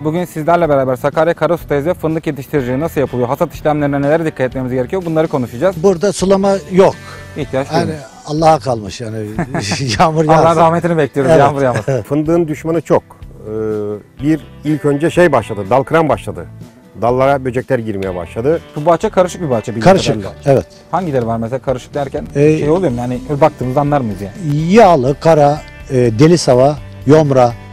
Bugün sizlerle beraber Sakarya Karasutayız ve fındık yetiştiriciliği nasıl yapılıyor? Hasat işlemlerine nelere dikkat etmemiz gerekiyor? Bunları konuşacağız. Burada sulama yok. İhtiyaç Yani duymuyoruz. Allah'a kalmış yani yağmur Allah yağsın. rahmetini bekliyoruz, Evet. yağmur yağmasın. Fındığın düşmanı çok. İlk önce başladı, dal kıran başladı. Dallara böcekler girmeye başladı. Bu bahçe karışık bir bahçe. bildiğim Karışık, kadarıyla. evet. Hangileri var mesela karışık derken? Ee, Oluyor mu yani baktığımızda anlar mıyız yani? Yağlı, kara, deli sava, yomra,